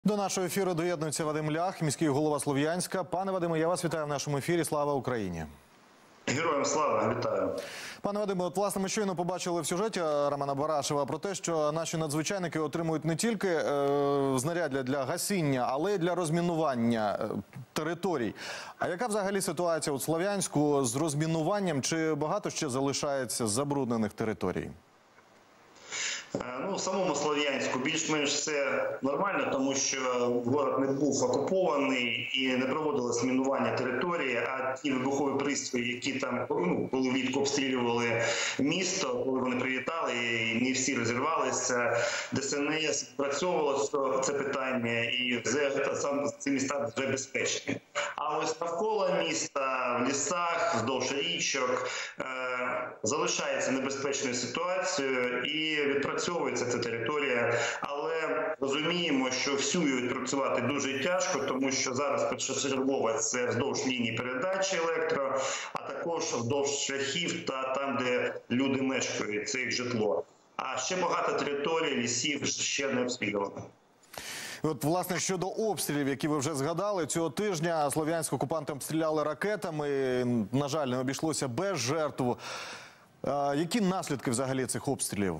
До нашого ефіру доєднується Вадим Лях, міський голова Слов'янська. Пане Вадиме, я вас вітаю в нашому ефірі. Слава Україні! Героям слава, вітаю. Пане Вадиме, от власне ми щойно побачили в сюжеті Романа Барашева про те, що наші надзвичайники отримують не тільки знаряддя для гасіння, але й для розмінування територій. А яка взагалі ситуація у Слов'янську з розмінуванням? Чи багато ще залишається забруднених територій? Ну, в самому Слов'янську більш-менш все нормально, тому що город не був окупований і не проводилось мінування території, а ті вибухові пристрої, які там, коли влітку обстрілювали місто, коли вони прилітали, і не всі розірвалися, ДСНС працьовувало це питання, і ці міста вже безпечні. А ось навколо міста, в лісах, вздовж річок залишається небезпечною ситуацією і відпрацьовується ця територія. Але розуміємо, що всю її відпрацювати дуже тяжко, тому що зараз першочергово це вздовж лінії передачі електро, а також вздовж шляхів та там, де люди мешкають, це їх житло. А ще багато територій, лісів ще не обстрілювано. От, власне, щодо обстрілів, які ви вже згадали, цього тижня Слов'янськ окупанти обстріляли ракетами, на жаль, не обійшлося без жертв. Які наслідки взагалі цих обстрілів?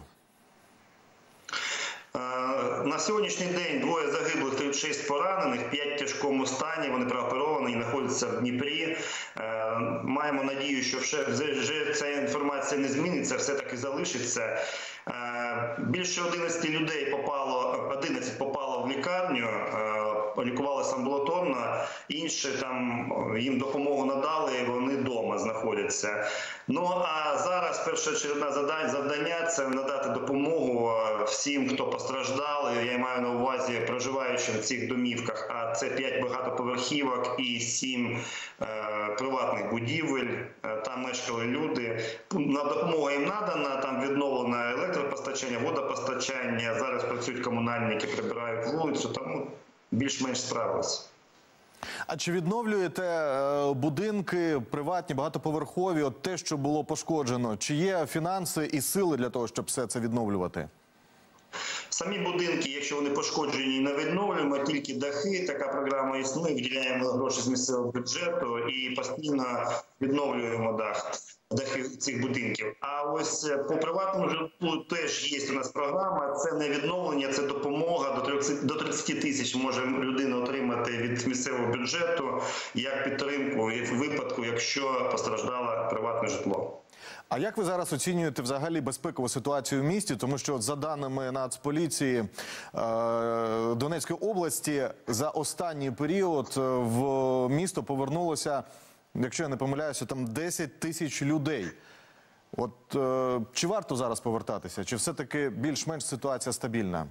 На сьогоднішній день 2 загиблих, 36 поранених, 5 в тяжкому стані, вони прооперовані і знаходяться в Дніпрі. Маємо надію, що вже ця інформація не зміниться, все-таки залишиться. Більше 11 людей попало в лікарню, лікувалися амбулаторно, інші там їм допомогу надали, і вони вдома знаходяться. Ну а зараз першочергове завдання – це надати допомогу всім, хто постраждав. Я маю на увазі проживаючим в цих домівках, а це 5 багатоповерхівок і 7 приватних будівель. Там мешкали люди. Допомога їм надана, там відновлено електропостачання, водопостачання. Зараз працюють комунальники, прибирають вулицю, тому більш-менш справилися. А чи відновлюєте будинки приватні, багатоповерхові, от те, що було пошкоджено? Чи є фінанси і сили для того, щоб все це відновлювати? Самі будинки, якщо вони пошкоджені, не відновлюємо, тільки дахи. Така програма існує, виділяємо гроші з місцевого бюджету і постійно відновлюємо дахи цих будинків. А ось по приватному житлу теж є у нас програма. Це не відновлення, це допомога. До 30 тисяч може людина отримати від місцевого бюджету як підтримку в випадку, якщо постраждало приватне житло. А як ви зараз оцінюєте взагалі безпекову ситуацію в місті? Тому що, за даними Нацполіції Донецької області, за останній період в місто повернулося, якщо я не помиляюся, там 10 тисяч людей. От чи варто зараз повертатися? Чи все-таки більш-менш ситуація стабільна?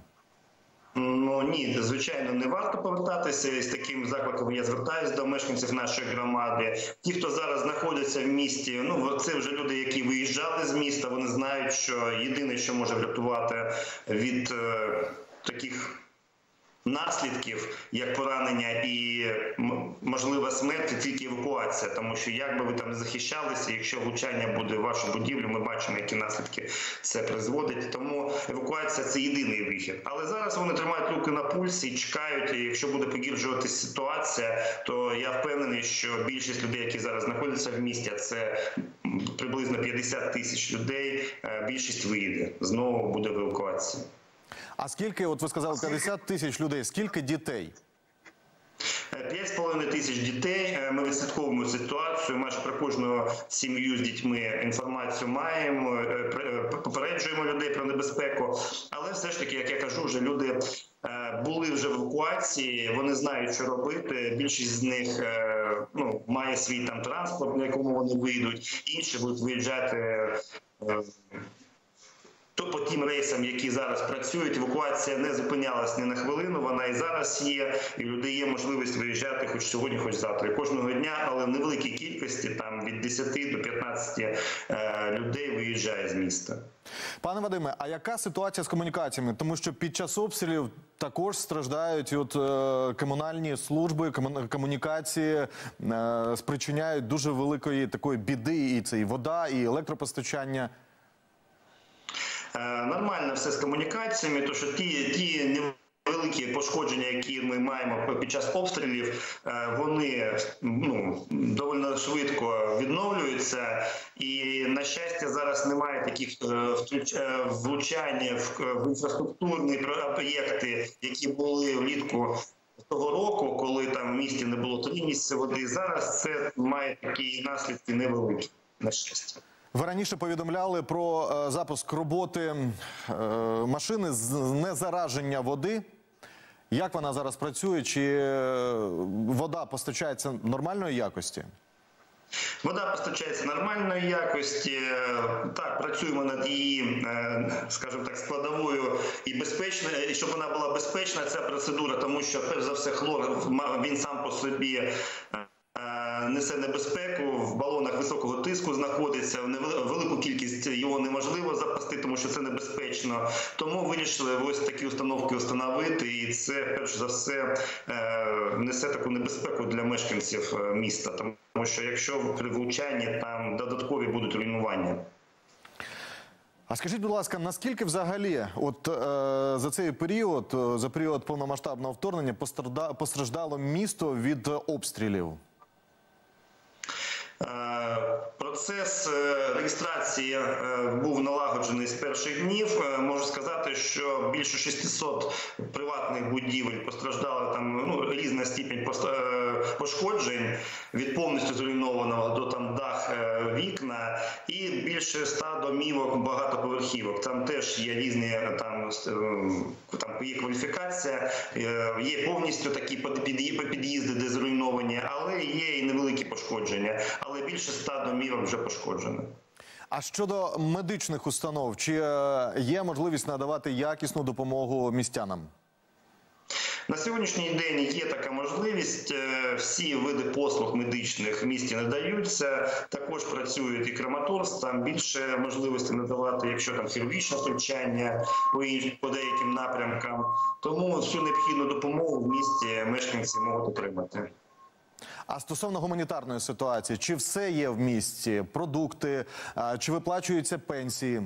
Ну ні, звичайно, не варто повертатися. І з таким закликом я звертаюся до мешканців нашої громади. Ті, хто зараз знаходяться в місті, це вже люди, які виїжджали з міста, вони знають, що єдине, що може врятувати від таких наслідків, як поранення і можлива смерть, тільки евакуація. Тому що як би ви там не захищалися, якщо влучання буде в вашу будівлю, ми бачимо, які наслідки це призводить. Тому евакуація – це єдиний вихід. Але зараз вони тримають руки на пульсі і чекають, і якщо буде погіршуватися ситуація, то я впевнений, що більшість людей, які зараз знаходяться в місті, це приблизно 50 тисяч людей, більшість виїде. Знову буде евакуація. А скільки, от ви сказали, 50 тисяч людей, скільки дітей? 5,5 тисяч дітей. Ми відслідковуємо ситуацію, майже про кожну сім'ю з дітьми інформацію маємо, попереджуємо людей про небезпеку. Але все ж таки, як я кажу, вже люди були вже в евакуації, вони знають, що робити. Більшість з них має свій там транспорт, на якому вони вийдуть, інші будуть виїжджати по тим рейсам, які зараз працюють. Евакуація не зупинялась ні на хвилину, вона і зараз є, і людей є можливість виїжджати хоч сьогодні, хоч завтра. І кожного дня, але в невеликій кількості, там від 10 до 15 людей виїжджає з міста. Пане Вадиме, а яка ситуація з комунікаціями? Тому що під час обстрілів також страждають комунальні служби, комунікації спричиняють дуже великої такої біди, і це і вода, і електропостачання. Нормально все з комунікаціями, тому що ті невеликі пошкодження, які ми маємо під час обстрілів, вони доволі швидко відновлюються. І, на щастя, зараз немає таких влучань в інфраструктурні об'єкти, які були влітку того року, коли там в місті не було 3 місяці води. Зараз це має такі наслідки невеликі, на щастя. Ви раніше повідомляли про запуск роботи машини з незараження води. Як вона зараз працює? Чи вода постачається нормальної якості? Вода постачається нормальної якості. Так, працюємо над її, скажімо так, складовою і безпечною. І щоб вона була безпечна, ця процедура, тому що, перш за все, хлор, він сам по собі несе небезпеку, в балонах високого тиску знаходиться, велику кількість його неможливо запасти, тому що це небезпечно. Тому вирішили ось такі установки встановити, і це, перш за все, несе таку небезпеку для мешканців міста, тому що якщо при влучанні там додаткові будуть руйнування. А скажіть, будь ласка, наскільки взагалі за цей період, за період повномасштабного вторгнення постраждало місто від обстрілів? Процес реєстрації був налагоджений з перших днів. Можу сказати, що більше 600 приватних будівель постраждали, там різна степінь пошкоджень, від повністю зруйнованого до там дах, вікна, і більше 100 домівок, багатоповерхівок. Там теж є різні, там є кваліфікація, є повністю такі під'їзди, де зруйновані, але є і невеликі пошкодження. Але більше 100 домівок вже пошкоджено. А щодо медичних установ, чи є можливість надавати якісну допомогу містянам? На сьогоднішній день є така можливість. Всі види послуг медичних в місті надаються. Також працюють і крематорство, там більше можливості надавати, якщо там хірургічне втручання по деяким напрямкам. Тому всю необхідну допомогу в місті мешканці можуть отримати. А стосовно гуманітарної ситуації, чи все є в місті? Продукти, чи виплачуються пенсії?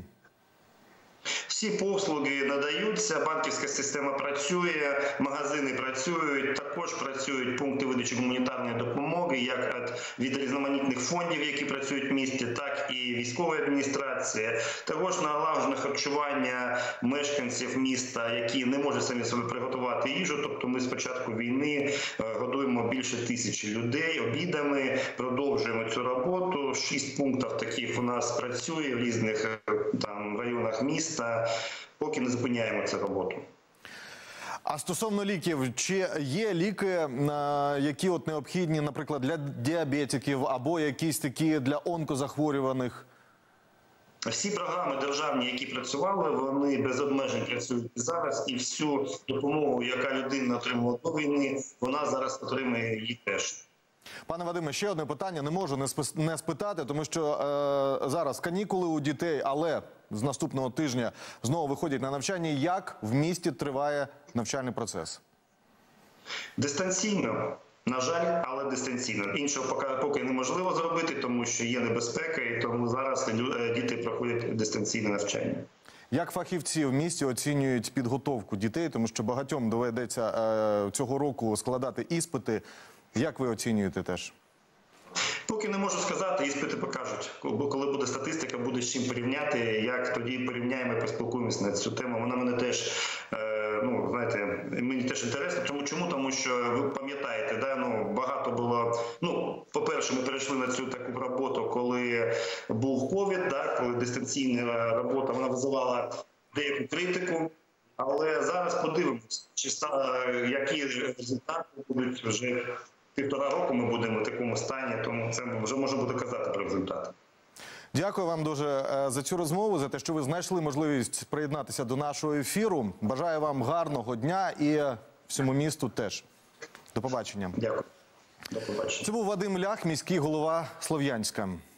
Всі послуги надаються, банківська система працює, магазини працюють, також працюють пункти видачі гуманітарної допомоги, як від різноманітних фондів, які працюють в місті, так і військової адміністрації. Також налагоджено харчування мешканців міста, які не можуть самі собі приготувати їжу. Тобто ми з початку війни годуємо більше 1000 людей обідами, продовжуємо цю роботу. 6 пунктів таких у нас працює в різних районах міста. Поки не зупиняємо цю роботу. А стосовно ліків, чи є ліки, які необхідні, наприклад, для діабетиків або якісь такі для онкозахворюваних? Всі програми державні, які працювали, вони без обмежень працюють зараз, і всю допомогу, яка людина отримувала до війни, вона зараз отримує її теж. Пане Вадиме, ще одне питання, не можу не спитати, тому що зараз канікули у дітей, але з наступного тижня знову виходять на навчання. Як в місті триває навчальний процес? Дистанційно. На жаль, але дистанційно. Іншого поки неможливо зробити, тому що є небезпека, і тому зараз діти проходять дистанційне навчання. Як фахівці в місті оцінюють підготовку дітей, тому що багатьом доведеться цього року складати іспити. Як ви оцінюєте теж? Поки не можу сказати, іспити покажуть. Коли буде статистика, буде з чим порівняти, як тоді порівняємо і поспілкуємося на цю тему. Вона мене теж, мені теж інтересно. Чому? Тому що ви пам'ятаєте, багато було, по-перше, ми перейшли на цю таку роботу, коли був ковід, коли дистанційна робота, вона визивала деяку критику. Але зараз подивимося, які результати будуть вже. 1,5 року ми будемо в такому стані, тому це вже можна буде казати про результати. Дякую вам дуже за цю розмову, за те, що ви знайшли можливість приєднатися до нашого ефіру. Бажаю вам гарного дня і всьому місту теж. До побачення. Дякую. До побачення. Це був Вадим Лях, міський голова Слов'янська.